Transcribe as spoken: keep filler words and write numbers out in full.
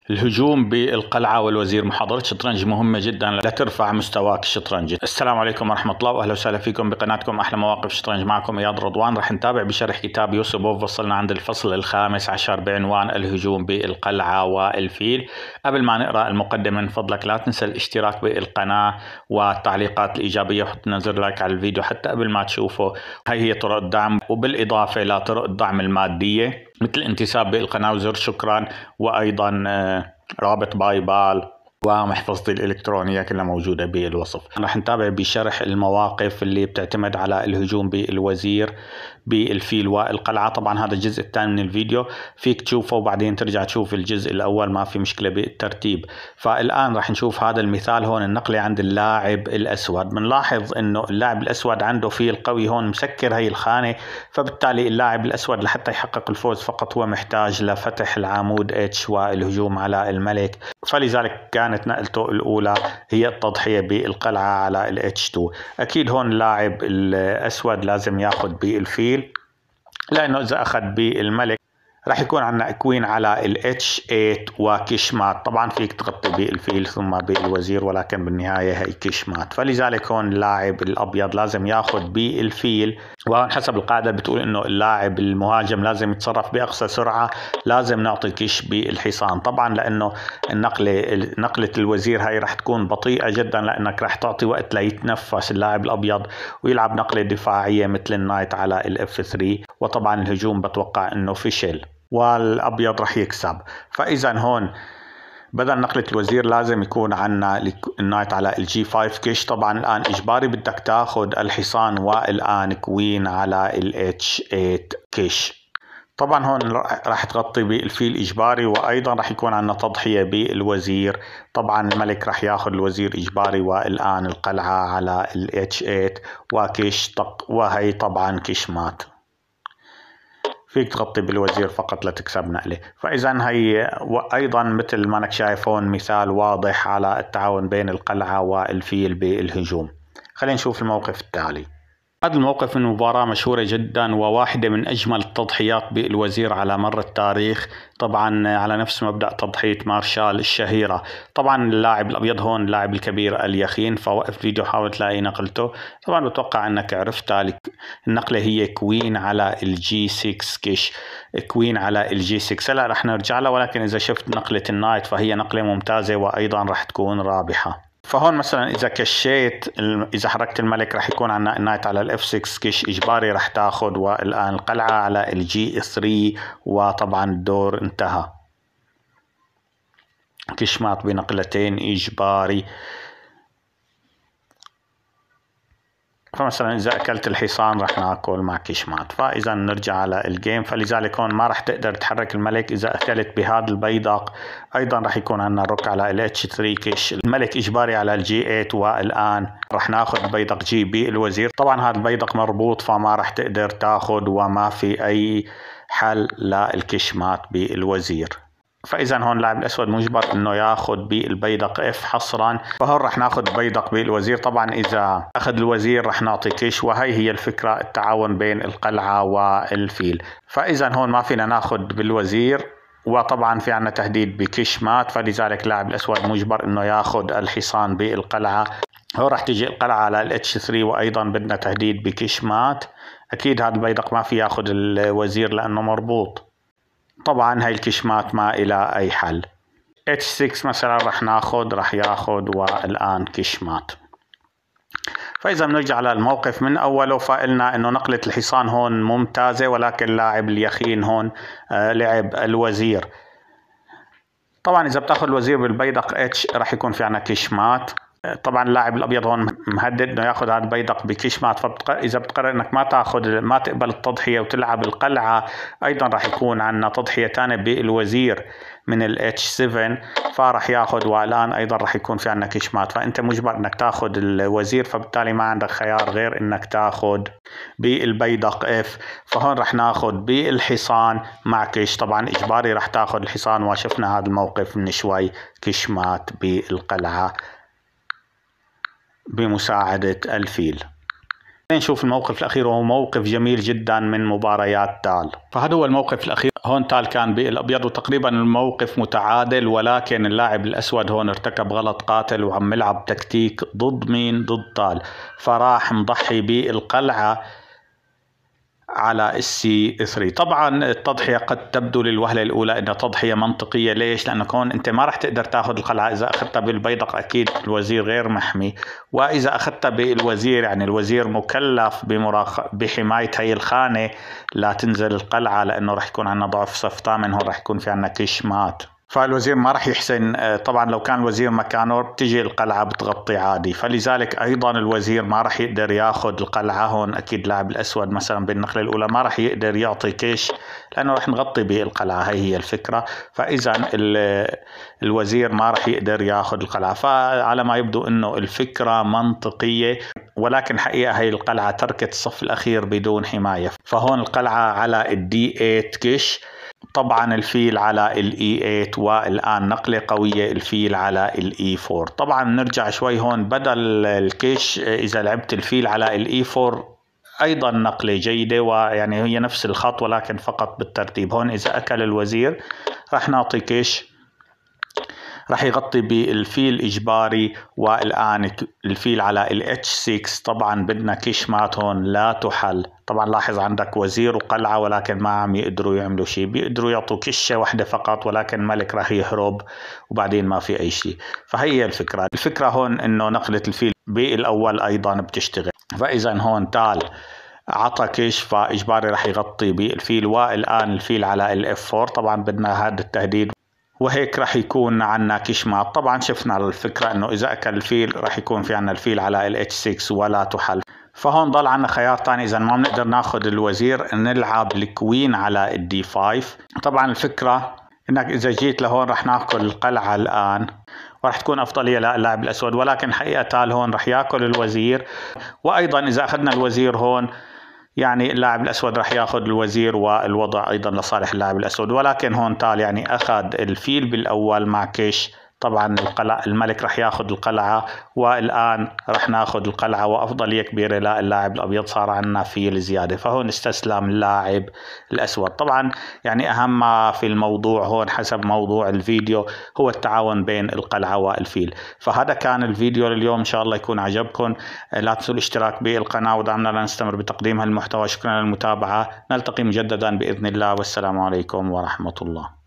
الهجوم بالقلعة والوزير. محاضرة شطرنج مهمة جدا لترفع مستواك الشطرنجي. السلام عليكم ورحمة الله واهلا وسهلا فيكم بقناتكم احلى مواقف شطرنج. معكم اياد رضوان. راح نتابع بشرح كتاب يوسبوف. وصلنا عند الفصل الخامس عشر بعنوان الهجوم بالقلعة والفيل. قبل ما نقرأ المقدمة من فضلك لا تنسى الاشتراك بالقناة والتعليقات الإيجابية، وحط لنا زر لايك على الفيديو حتى قبل ما تشوفه. هاي هي طرق الدعم، وبالإضافة لطرق الدعم المادية مثل الانتساب بالقناة وزر شكرا، وأيضا رابط باي بال ومحفظتي الإلكترونية كلها موجودة بالوصف. رح نتابع بشرح المواقف اللي بتعتمد على الهجوم بالوزير بالفيل والقلعة. طبعا هذا الجزء الثاني من الفيديو، فيك تشوفه وبعدين ترجع تشوف الجزء الأول، ما في مشكلة بالترتيب. فالآن رح نشوف هذا المثال هون، النقلة عند اللاعب الأسود. بنلاحظ إنه اللاعب الأسود عنده فيل قوي هون مسكر هي الخانة، فبالتالي اللاعب الأسود لحتى يحقق الفوز فقط هو محتاج لفتح العمود اتش والهجوم على الملك، فلذلك كانت نقلته الأولى هي التضحية بالقلعة على ال اتش تو. أكيد هون اللاعب الأسود لازم ياخذ بالفيل، لأنه إذا أخذ بالملك راح يكون عندنا كوين على ال اتش ثمانية وكشمات. طبعا فيك تغطي بالفيل ثم بالوزير، ولكن بالنهاية هي كشمات، فلذلك هون اللاعب الأبيض لازم ياخذ بالفيل. وهون حسب القاعدة بتقول إنه اللاعب المهاجم لازم يتصرف بأقصى سرعة، لازم نعطي كش بالحصان. طبعا لأنه النقلة نقلة الوزير هاي راح تكون بطيئة جدا، لأنك راح تعطي وقت ليتنفس اللاعب الأبيض ويلعب نقلة دفاعية مثل النايت على الاف ثلاثة، وطبعا الهجوم بتوقع إنه فشل والأبيض رح يكسب. فإذا هون بدل نقلة الوزير لازم يكون عنا النايت على الجي خمسة كش. طبعا الآن إجباري بدك تاخد الحصان، والآن كوين على الاتش ثمانية كش. طبعا هون راح تغطي بالفيل إجباري، وأيضا راح يكون عنا تضحية بالوزير. طبعا الملك راح ياخذ الوزير إجباري، والآن القلعة على الاتش ثمانية وكش طق، وهي طبعا كشمات. فيك تغطي بالوزير فقط لتكسب نقلة. فإذا هي وأيضا مثل ما انك شايف هون مثال واضح على التعاون بين القلعة والفيل بالهجوم. خلينا نشوف الموقف التالي. هذا الموقف من مباراة مشهورة جدا وواحدة من أجمل التضحيات بالوزير على مر التاريخ، طبعا على نفس مبدأ تضحية مارشال الشهيرة. طبعا اللاعب الأبيض هون اللاعب الكبير اليخين، فوقف فيديو حاول تلاقي نقلته. طبعا بتوقع أنك عرفتها، النقلة هي كوين على الجي ستة كش، كوين على الجي ستة. هلا رح نرجع لها، ولكن إذا شفت نقلة النايت فهي نقلة ممتازة وأيضا رح تكون رابحة. فهون مثلا اذا كشيت اذا حركت الملك راح يكون عندنا النايت على الاف ستة كش اجباري راح تاخذ، والان القلعه على الجي ثلاثة، وطبعا الدور انتهى. كشمات بنقلتين اجباري. فمثلا اذا اكلت الحصان راح ناكل مع كشمات. فاذا نرجع على الجيم، فلذلك هون ما راح تقدر تحرك الملك اذا اكلت بهذا البيدق. ايضا راح يكون عندنا الروك على ال اتش ثلاثة كش، الملك اجباري على الجي ثمانية، والان راح ناخذ بيدق جي بالوزير. طبعا هذا البيدق مربوط فما راح تقدر تاخذ، وما في اي حل للكشمات بالوزير. فاذا هون اللاعب الاسود مجبر انه ياخذ بالبيدق اف حصرا، فهون رح ناخذ بيدق بالوزير. طبعا اذا اخذ الوزير رح نعطي كش، وهي هي الفكره، التعاون بين القلعه والفيل. فاذا هون ما فينا ناخذ بالوزير، وطبعا في عنا تهديد بكش مات، فلذلك اللاعب الاسود مجبر انه ياخذ الحصان بالقلعه. هون رح تجي القلعه على الاتش ثلاثة، وايضا بدنا تهديد بكش مات. اكيد هذا البيدق ما في ياخذ الوزير لانه مربوط. طبعا هاي الكشمات ما إلى أي حل. اتش ستة مثلا رح ناخذ رح ياخذ، والآن كشمات. فإذا بنرجع للموقف من أوله، فقلنا إنه نقلة الحصان هون ممتازة، ولكن لاعب اليخين هون آه لعب الوزير. طبعا إذا بتاخذ الوزير بالبيدق اتش رح يكون في عنا كشمات. طبعا اللاعب الابيض هون مهدد انه ياخذ هذا البيدق بكشمات، فاذا بتقرر انك ما تاخذ ما تقبل التضحيه وتلعب القلعه، ايضا راح يكون عندنا تضحيه ثانيه بالوزير من الاتش سبعة، فراح ياخذ، والان ايضا راح يكون في عندنا كشمات. فانت مجبر انك تاخذ الوزير، فبالتالي ما عندك خيار غير انك تاخذ بالبيدق اف. فهون راح ناخذ بالحصان مع كش. طبعا اجباري راح تاخذ الحصان، وشفنا هذا الموقف من شوي، كشمات بالقلعه بمساعدة الفيل. نشوف الموقف الأخير وهو موقف جميل جدا من مباريات تال. فهذا هو الموقف الأخير. هون تال كان بالأبيض وتقريبا الموقف متعادل، ولكن اللاعب الأسود هون ارتكب غلط قاتل وعم يلعب تكتيك ضد مين؟ ضد تال. فراح مضحي بالقلعة على السي ثلاثة. طبعا التضحية قد تبدو للوهلة الأولى أنها تضحية منطقية. ليش؟ لأنه كون أنت ما راح تقدر تأخذ القلعة إذا أخذتها بالبيدق، أكيد الوزير غير محمي، وإذا أخذتها بالوزير يعني الوزير مكلف بمراخ... بحماية هي الخانة لا تنزل القلعة، لأنه راح يكون عندنا ضعف صف ثامن، هون راح يكون في عندنا كشمات، فالوزير ما راح يحسن. طبعا لو كان الوزير مكانه بتجي القلعة بتغطي عادي، فلذلك أيضا الوزير ما راح يقدر ياخذ القلعة. هون أكيد لاعب الأسود مثلا بالنقلة الأولى ما راح يقدر يعطي كيش لأنه راح نغطي به القلعة، هي هي الفكرة. فإذا الوزير ما راح يقدر ياخذ القلعة. فعلى ما يبدو أنه الفكرة منطقية، ولكن حقيقة هي القلعة تركت الصف الأخير بدون حماية. فهون القلعة على الدي ثمانية كش، طبعا الفيل على الاي ثمانية، والآن نقلة قوية الفيل على الاي أربعة. طبعا نرجع شوي هون، بدل الكيش إذا لعبت الفيل على الاي أربعة أيضا نقلة جيدة، ويعني هي نفس الخط ولكن فقط بالترتيب. هون إذا أكل الوزير راح نعطي كيش، راح يغطي بالفيل إجباري، والآن الفيل على ال اتش ستة. طبعا بدنا كشمات هون لا تحل. طبعا لاحظ عندك وزير وقلعة ولكن ما عم يقدروا يعملوا شيء، بيقدروا يعطوا كشة واحدة فقط ولكن الملك راح يهرب وبعدين ما في أي شيء. فهي الفكرة. الفكرة هون إنه نقلة الفيل بالأول أيضا بتشتغل. فإذا هون تال عطى كيش، فإجباري راح يغطي بالفيل، والآن الفيل على ال اف أربعة. طبعا بدنا هذا التهديد، وهيك راح يكون عنا كشمات. طبعا شفنا الفكرة انه اذا اكل الفيل راح يكون في عنا الفيل على ال اتش ستة ولا تحل. فهون ضل عنا خيار ثاني، اذا ما بنقدر ناخذ الوزير نلعب الكوين على الدي خمسة. طبعا الفكرة انك اذا جيت لهون راح ناكل القلعة الان وراح تكون افضلية للاعب الاسود، ولكن حقيقة تال هون راح ياكل الوزير، وايضا اذا اخذنا الوزير هون يعني اللاعب الأسود راح ياخذ الوزير والوضع أيضا لصالح اللاعب الأسود. ولكن هون تال يعني أخذ الفيل بالأول مع كيش. طبعا القلعة الملك راح ياخذ القلعة، والآن راح ناخذ القلعة وأفضلية كبيرة للاعب الأبيض، صار عندنا فيل زيادة. فهون استسلم اللاعب الأسود. طبعا يعني أهم ما في الموضوع هون حسب موضوع الفيديو هو التعاون بين القلعة والفيل. فهذا كان الفيديو لليوم، إن شاء الله يكون عجبكم. لا تنسوا الاشتراك بالقناة ودعمنا لنستمر بتقديم هالمحتوى. شكرا للمتابعة، نلتقي مجددا بإذن الله، والسلام عليكم ورحمة الله.